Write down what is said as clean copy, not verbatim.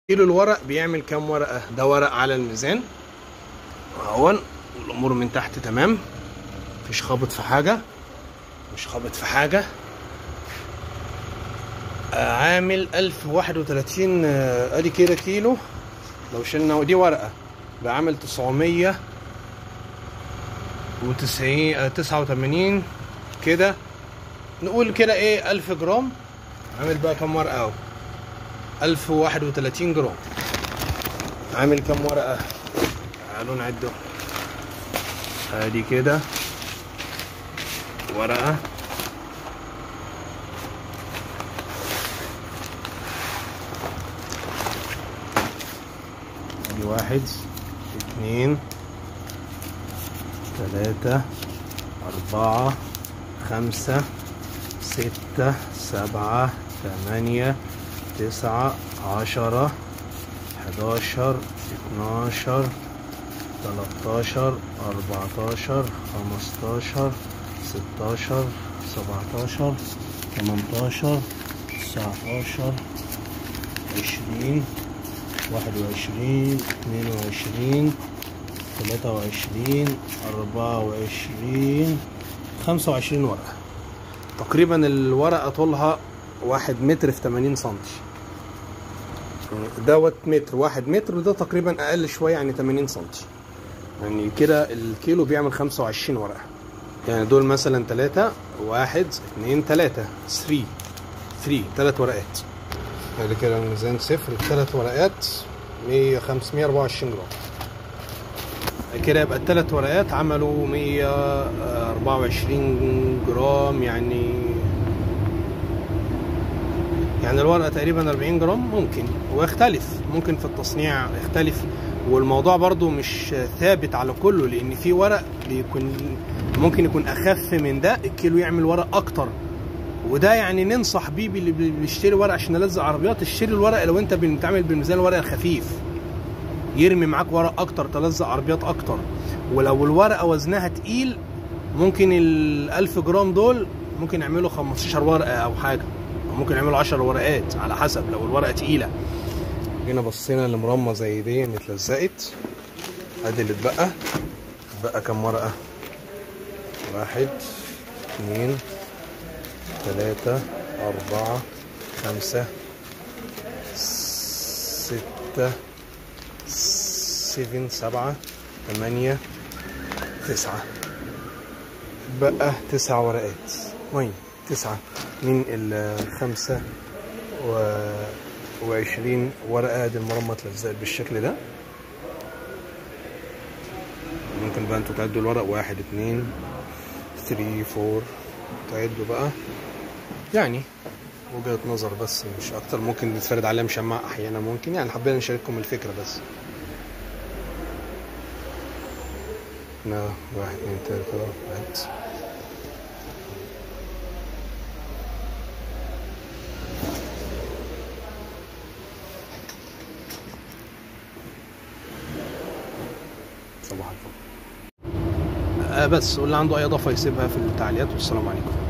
كيلو الورق بيعمل كام ورقة؟ ده ورق على الميزان اهون، والامور من تحت تمام، مفيش خابط في حاجة، مش خابط في حاجة. عامل 1031 ادي كده كيلو. لو شلنا ودي ورقة بقى عامل 989 كده، نقول كده ايه 1000 جرام. عامل بقى كام ورقة اهو؟ 1031 جرام. عامل كام ورقة؟ تعالوا نعده. ادي كده ورقة، ادي 1 2 3 4 5 6 7 8 9 10 11 12 13 14 15 16 17 18 19 20 21 22 23 24 25 ورقة. تقريبا الورقة طولها 1 متر في 80 سنتي. دوت متر، 1 متر، وده تقريبا أقل شوية يعني 80 سنتي. يعني كده الكيلو بيعمل 25 ورقة. يعني دول مثلا 3 1 2 3 3 ورقات. ادي كده الميزان صفر، 3 ورقات 124 جرام. كده يبقى ال3 ورقات عملوا 124 جرام. يعني الورقة تقريبا 40 جرام ممكن، ويختلف ممكن في التصنيع يختلف، والموضوع برضو مش ثابت على كله، لان في ورق ممكن يكون اخف من ده، الكيلو يعمل ورق اكتر. وده يعني ننصح بيه اللي بيشتري ورق عشان نلزق عربيات، اشتري الورق لو انت بتعمل بالميزان الورق الخفيف، يرمي معاك ورق اكتر، تلزق عربيات اكتر. ولو الورقه وزنها تقيل، ممكن ال1000 جرام دول ممكن يعملوا 15 ورقه او حاجه، او ممكن يعملوا 10 ورقات على حسب لو الورقه تقيله. جينا بصينا لمرمى زي دي اتلزقت. ادي اللي اتبقى كام ورقه؟ 1 2 3 4 5 6 7 8 9. بقى 9 ورقات. وين 9 من ال25 ورقة؟ دي المرمى اتلزقت بالشكل ده. ممكن بقى انتوا تعدوا الورق 1 2 3 4 تعدوا بقى، يعني وجهة نظر بس مش اكتر. ممكن نتفرد عليها مشمع احيانا، ممكن يعني حبينا نشارككم الفكرة بس. 1 2 3 4. صباح الفل. بس واللي عنده اي اضافه يسيبها في التعليقات، والسلام عليكم.